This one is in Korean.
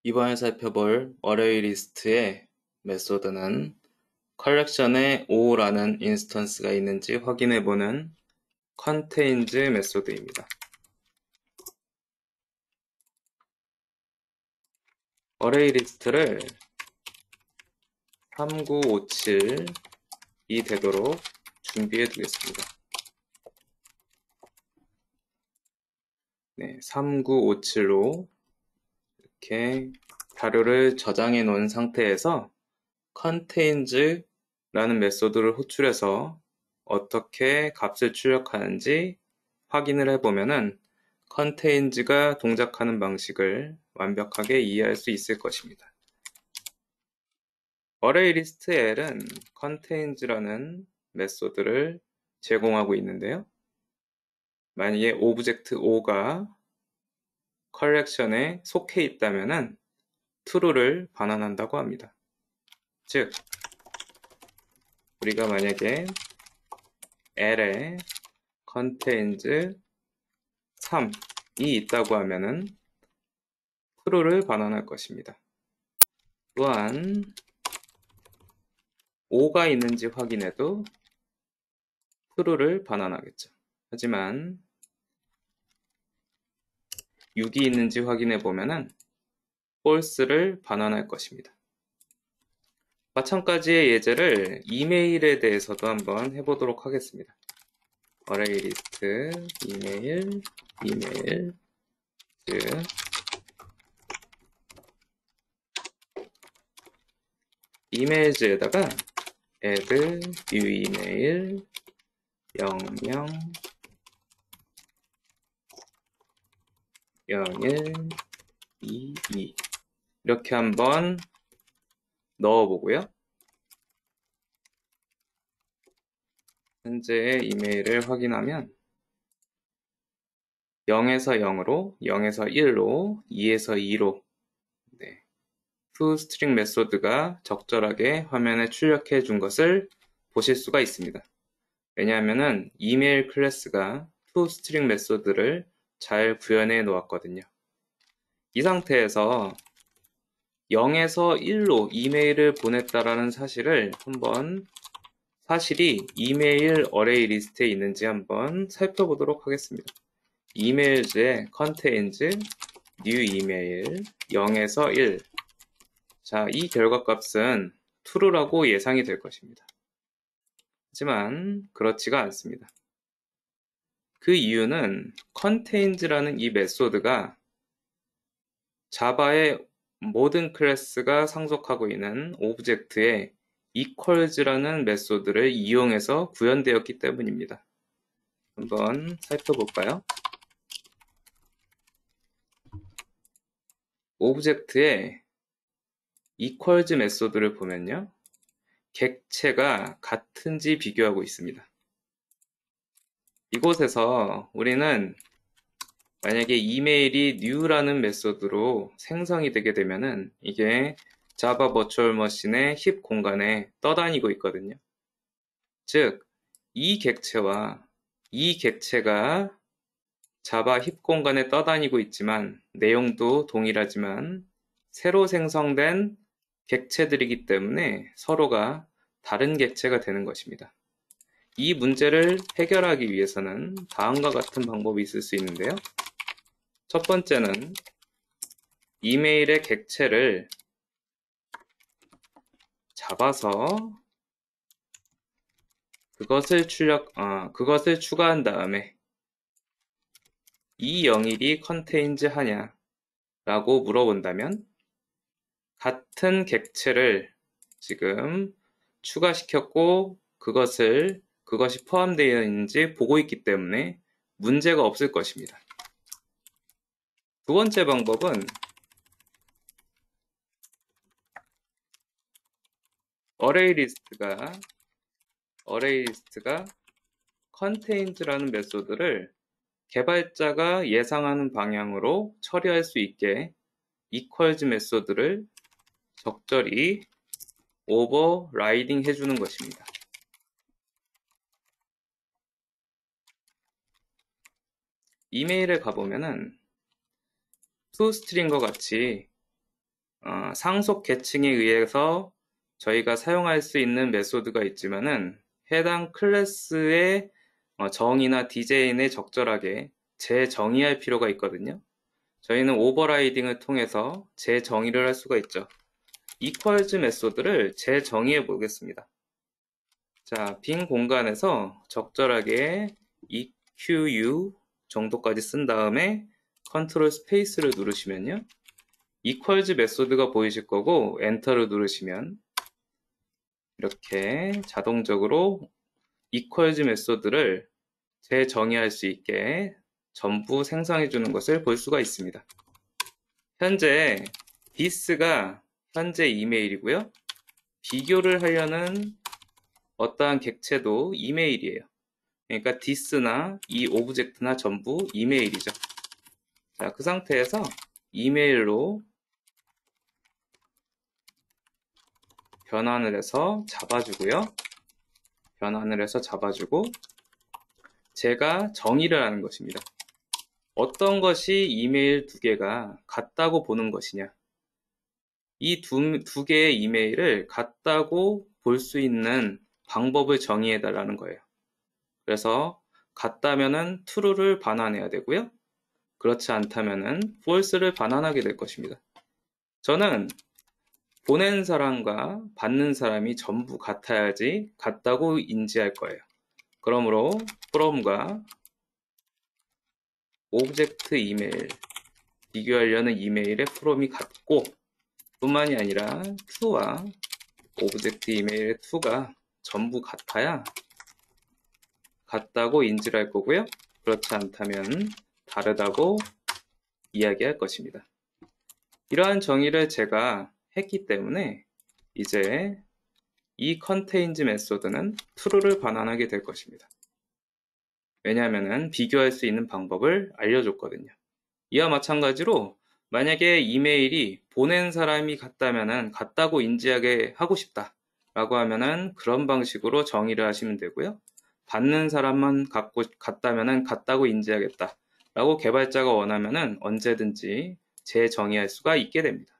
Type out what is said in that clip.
이번에 살펴볼 어레이 리스트의 메소드는 컬렉션에 O라는 인스턴스가 있는지 확인해보는 contains 메소드입니다. 어레이 리스트를 3957이 되도록 준비해 두겠습니다. 네, 3957로 이렇게 자료를 저장해 놓은 상태에서 contains라는 메소드를 호출해서 어떻게 값을 출력하는지 확인을 해보면은 contains가 동작하는 방식을 완벽하게 이해할 수 있을 것입니다. ArrayListL은 contains라는 메소드를 제공하고 있는데요. 만약에 오브젝트 O가 컬렉션에 속해 있다면은 true를 반환한다고 합니다. 즉, 우리가 만약에 L에 contains 3이 있다고 하면은 true를 반환할 것입니다. 또한 5가 있는지 확인해도 true를 반환하겠죠. 하지만 6이 있는지 확인해 보면은 false를 반환할 것입니다. 마찬가지의 예제를 이메일에 대해서도 한번 해보도록 하겠습니다. array list 이메일 이메일즈에다가 add new email 00 01 22 이렇게 한번 넣어보고요. 현재의 이메일을 확인하면 0에서 0으로, 0에서 1로, 2에서 2로 toString 메소드가 적절하게 화면에 출력해 준 것을 보실 수가 있습니다. 왜냐하면 이메일 클래스가 toString 메소드를 잘 구현해 놓았거든요. 이 상태에서 0에서 1로 이메일을 보냈다라는 사실을 한번 사실이 이메일 어레이 리스트에 있는지 한번 살펴보도록 하겠습니다. 이메일즈의 contains new email 0에서 1 자, 이 결과값은 true라고 예상이 될 것입니다. 하지만 그렇지가 않습니다. 그 이유는 contains라는 이 메소드가 자바의 모든 클래스가 상속하고 있는 오브젝트에 equals라는 메소드를 이용해서 구현되었기 때문입니다. 한번 살펴볼까요? 오브젝트의 equals 메소드를 보면요. 객체가 같은지 비교하고 있습니다. 이곳에서 우리는 만약에 이메일이 new라는 메소드로 생성이 되게 되면은 이게 자바 버추얼 머신의 힙 공간에 떠다니고 있거든요. 즉, 이 객체와 이 객체가 자바 힙 공간에 떠다니고 있지만 내용도 동일하지만 새로 생성된 객체들이기 때문에 서로가 다른 객체가 되는 것입니다. 이 문제를 해결하기 위해서는 다음과 같은 방법이 있을 수 있는데요. 첫 번째는 이메일의 객체를 잡아서 그것을 추가한 다음에 이 영일이 contains 하냐 라고 물어본다면 같은 객체를 지금 추가시켰고 그것이 포함되어 있는지 보고 있기 때문에 문제가 없을 것입니다. 두 번째 방법은 array list가 contains라는 메소드를 개발자가 예상하는 방향으로 처리할 수 있게 equals 메소드를 적절히 overriding 해주는 것입니다. 이메일에 가보면은 toString과 같이 상속 계층에 의해서 저희가 사용할 수 있는 메소드가 있지만은 해당 클래스의 정의나 디자인에 적절하게 재정의할 필요가 있거든요. 저희는 오버라이딩을 통해서 재정의를 할 수가 있죠. equals 메소드를 재정의해 보겠습니다. 자, 빈 공간에서 적절하게 EQU 정도까지 쓴 다음에 컨트롤 스페이스를 누르시면요. equals 메소드가 보이실 거고 엔터를 누르시면 이렇게 자동적으로 equals 메소드를 재정의할 수 있게 전부 생성해 주는 것을 볼 수가 있습니다. 현재 this가 현재 이메일이고요. 비교를 하려는 어떠한 객체도 이메일이에요. 그러니까 this나 이 오브젝트나 전부 이메일이죠. 자, 그 상태에서 이메일로 변환을 해서 잡아주고요. 변환을 해서 잡아주고 제가 정의를 하는 것입니다. 어떤 것이 이메일 두 개가 같다고 보는 것이냐. 이 두 개의 이메일을 같다고 볼 수 있는 방법을 정의해 달라는 거예요. 그래서 같다면은 true를 반환해야 되고요. 그렇지 않다면은 false를 반환하게 될 것입니다. 저는 보낸 사람과 받는 사람이 전부 같아야지 같다고 인지할 거예요. 그러므로 from과 오브젝트 이메일, 비교하려는 이메일의 from이 같고 뿐만이 아니라 to와 오브젝트 이메일의 to가 전부 같아야 같다고 인지를 할 거고요. 그렇지 않다면 다르다고 이야기할 것입니다. 이러한 정의를 제가 했기 때문에 이제 이 contains 메소드는 true를 반환하게 될 것입니다. 왜냐하면 비교할 수 있는 방법을 알려줬거든요. 이와 마찬가지로 만약에 이메일이 보낸 사람이 같다면은 같다고 인지하게 하고 싶다 라고 하면은 그런 방식으로 정의를 하시면 되고요. 받는 사람만 같다면은 같다고 인지하겠다 라고 개발자가 원하면은 언제든지 재정의할 수가 있게 됩니다.